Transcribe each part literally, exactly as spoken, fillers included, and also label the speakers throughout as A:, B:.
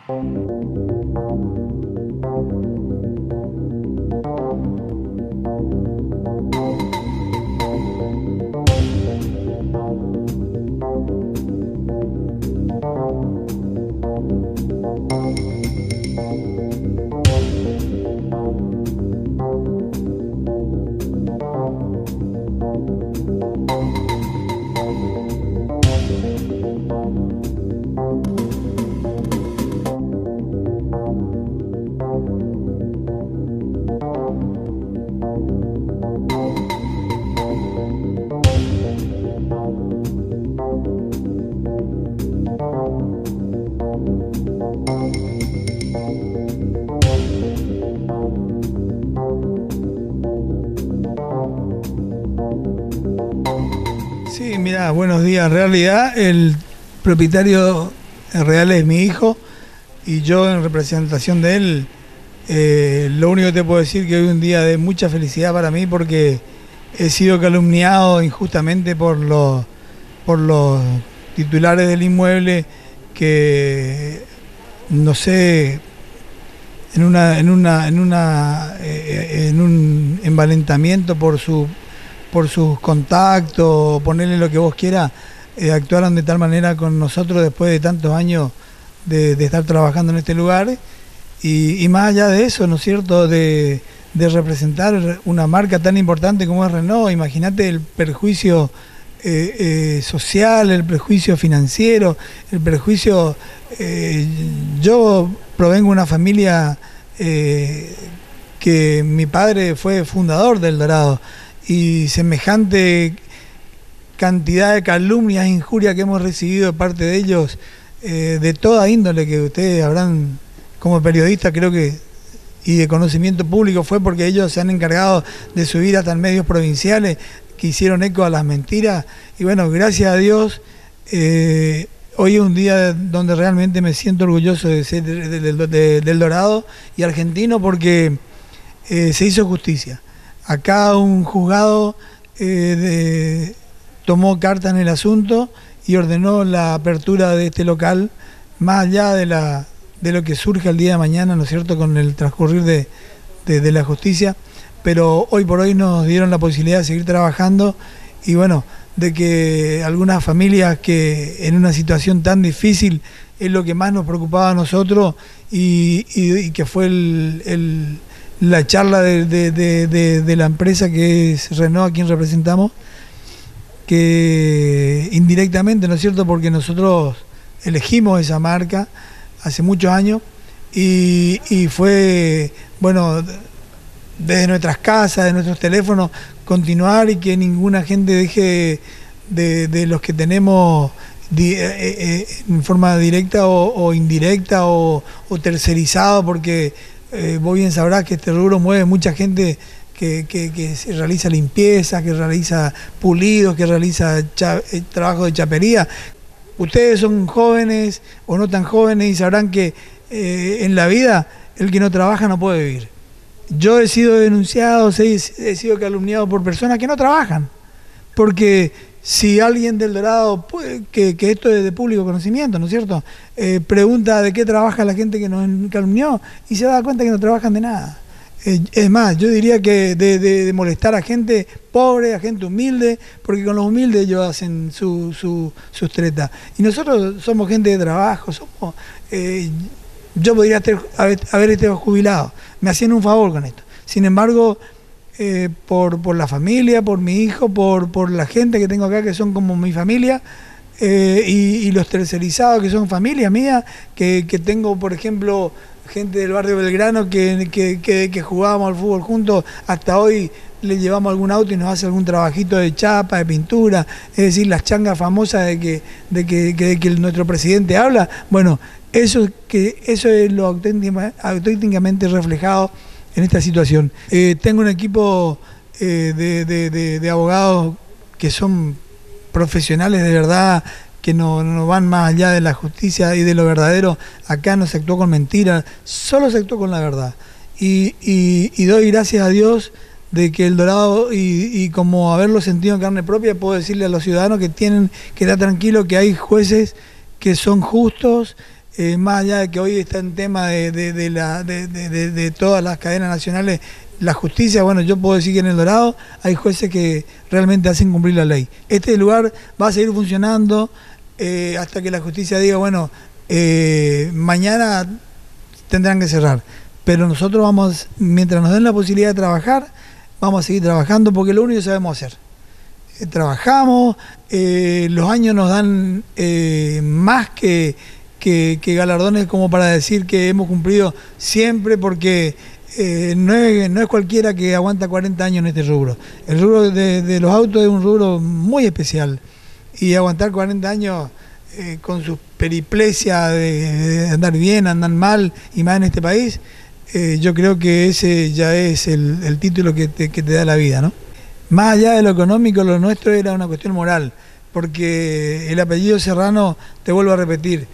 A: Sí, mira, buenos días. En realidad el propietario real es mi hijo y yo en representación de él, eh, lo único que te puedo decir que hoy es un día de mucha felicidad para mí porque he sido calumniado injustamente por los, por los titulares del inmueble que, no sé, en una, en una, en una, eh, en un envalentamiento por su por sus contactos, ponerle lo que vos quieras, eh, actuaron de tal manera con nosotros después de tantos años de, de estar trabajando en este lugar y, y más allá de eso, ¿no es cierto?, de, de representar una marca tan importante como es Renault. Imagínate el perjuicio eh, eh, social, el perjuicio financiero, el perjuicio... Eh, yo provengo de una familia eh, que mi padre fue fundador del Dorado, y semejante cantidad de calumnias e injurias que hemos recibido de parte de ellos, eh, de toda índole, que ustedes habrán, como periodistas, creo que, y de conocimiento público, fue porque ellos se han encargado de subir hasta en medios provinciales, que hicieron eco a las mentiras, y bueno, gracias a Dios, eh, hoy es un día donde realmente me siento orgulloso de ser de, de, de, de, del Dorado y argentino, porque eh, se hizo justicia. Acá un juzgado eh, de, tomó carta en el asunto y ordenó la apertura de este local, más allá de, la, de lo que surge el día de mañana, ¿no es cierto?, con el transcurrir de, de, de la justicia, pero hoy por hoy nos dieron la posibilidad de seguir trabajando y bueno, de que algunas familias que en una situación tan difícil es lo que más nos preocupaba a nosotros y, y, y que fue el... el la charla de, de, de, de, de la empresa que es Renault, a quien representamos, que indirectamente, ¿no es cierto?, porque nosotros elegimos esa marca hace muchos años y, y fue, bueno, desde nuestras casas, de nuestros teléfonos, continuar y que ninguna gente deje de, de los que tenemos di, eh, eh, en forma directa o, o indirecta o, o tercerizado, porque Eh, vos bien sabrás que este rubro mueve mucha gente que, que, que realiza limpieza, que realiza pulidos, que realiza cha, eh, trabajo de chapería. Ustedes son jóvenes o no tan jóvenes y sabrán que eh, en la vida el que no trabaja no puede vivir. Yo he sido denunciado, he, he sido calumniado por personas que no trabajan, porque si alguien del Dorado, puede, que, que esto es de público conocimiento, ¿no es cierto?, eh, pregunta de qué trabaja la gente que nos calumnió y se da cuenta que no trabajan de nada. Eh, es más, yo diría que de, de, de molestar a gente pobre, a gente humilde, porque con los humildes ellos hacen su, su, sus tretas. Y nosotros somos gente de trabajo, somos... Eh, yo podría ter, haber, haber estado jubilado, me hacían un favor con esto. Sin embargo... Eh, por, por la familia, por mi hijo, por, por la gente que tengo acá que son como mi familia, eh, y, y los tercerizados que son familia mía, que, que tengo, por ejemplo, gente del barrio Belgrano que, que, que, que jugábamos al fútbol juntos, hasta hoy le llevamos algún auto y nos hace algún trabajito de chapa, de pintura, es decir, las changas famosas de que, de que, que, de que nuestro presidente habla. Bueno, eso, que, eso es lo auténticamente reflejado en esta situación. Eh, tengo un equipo eh, de, de, de, de abogados que son profesionales de verdad, que no, no van más allá de la justicia y de lo verdadero. Acá no se actuó con mentiras, solo se actuó con la verdad. Y, y, y doy gracias a Dios de que el Dorado, y, y como haberlo sentido en carne propia, puedo decirle a los ciudadanos que tienen que estar tranquilos, que hay jueces que son justos, eh, más allá de que hoy está en tema de, de, de, la, de, de, de, de todas las cadenas nacionales, la justicia, bueno, yo puedo decir que en El Dorado hay jueces que realmente hacen cumplir la ley. Este lugar va a seguir funcionando eh, hasta que la justicia diga, bueno, eh, mañana tendrán que cerrar. Pero nosotros vamos, mientras nos den la posibilidad de trabajar, vamos a seguir trabajando porque es lo único que sabemos hacer. Eh, trabajamos, eh, los años nos dan eh, más que, que, que galardones como para decir que hemos cumplido siempre, porque eh, no, es, no es cualquiera que aguanta cuarenta años en este rubro. El rubro de, de los autos es un rubro muy especial y aguantar cuarenta años eh, con sus periplesias de, de andar bien, andar mal y más en este país, eh, yo creo que ese ya es el, el título que te, que te da la vida, ¿no? Más allá de lo económico, lo nuestro era una cuestión moral, porque el apellido Serrano, te vuelvo a repetir,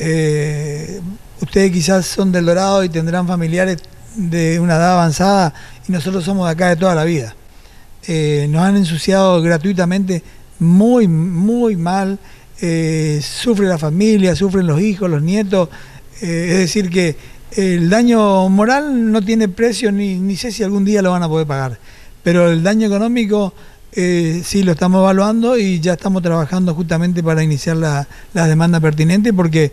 A: eh, ustedes quizás son del Dorado y tendrán familiares de una edad avanzada y nosotros somos de acá de toda la vida. Eh, nos han ensuciado gratuitamente muy, muy mal, eh, sufre la familia, sufren los hijos, los nietos, eh, es decir que el daño moral no tiene precio, ni, ni sé si algún día lo van a poder pagar, pero el daño económico eh, sí lo estamos evaluando y ya estamos trabajando justamente para iniciar la, la demanda pertinente, porque,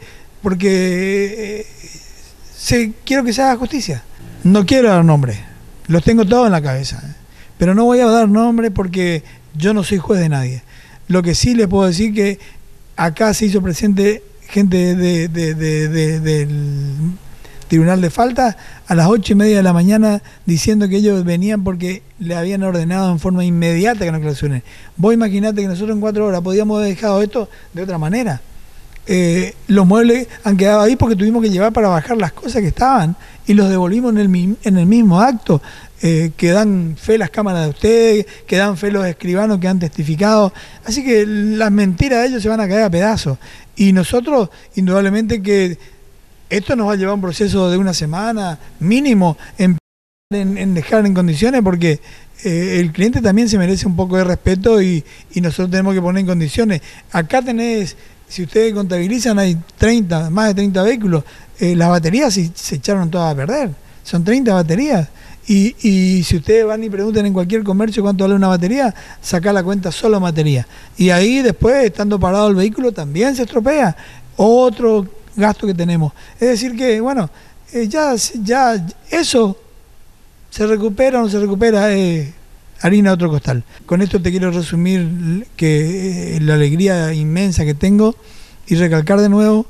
A: porque eh, se, quiero que se haga justicia. No quiero dar nombres, los tengo todos en la cabeza, ¿eh? Pero no voy a dar nombres porque yo no soy juez de nadie. Lo que sí les puedo decir que acá se hizo presente gente de, de, de, de, del Tribunal de Faltas a las ocho y media de la mañana diciendo que ellos venían porque le habían ordenado en forma inmediata que nos clausuren. Vos imaginate que nosotros en cuatro horas podíamos haber dejado esto de otra manera. Eh, los muebles han quedado ahí porque tuvimos que llevar para bajar las cosas que estaban y los devolvimos en el, en el mismo acto. Eh, que dan fe las cámaras de ustedes, que dan fe los escribanos que han testificado. Así que las mentiras de ellos se van a caer a pedazos. Y nosotros, indudablemente que esto nos va a llevar un proceso de una semana mínimo en, en, en dejar en condiciones, porque eh, el cliente también se merece un poco de respeto y, y nosotros tenemos que poner en condiciones. Acá tenés, si ustedes contabilizan, hay treinta, más de treinta vehículos. Eh, las baterías se, se echaron todas a perder. Son treinta baterías. Y, y si ustedes van y preguntan en cualquier comercio cuánto vale una batería, saca la cuenta solo batería. Y ahí después, estando parado el vehículo, también se estropea. Otro gasto que tenemos. Es decir que, bueno, eh, ya, ya eso se recupera o no se recupera, eh, harina de otro costal. Con esto te quiero resumir que eh, la alegría inmensa que tengo y recalcar de nuevo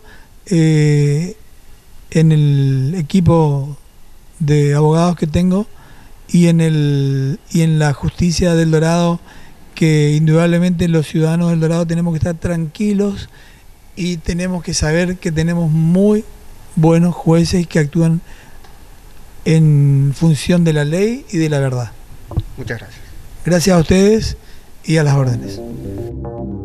A: eh, en el equipo de abogados que tengo y en el y en la justicia del Dorado, que indudablemente los ciudadanos del Dorado tenemos que estar tranquilos y tenemos que saber que tenemos muy buenos jueces que actúan en función de la ley y de la verdad.
B: Muchas gracias.
A: Gracias a ustedes y a las órdenes.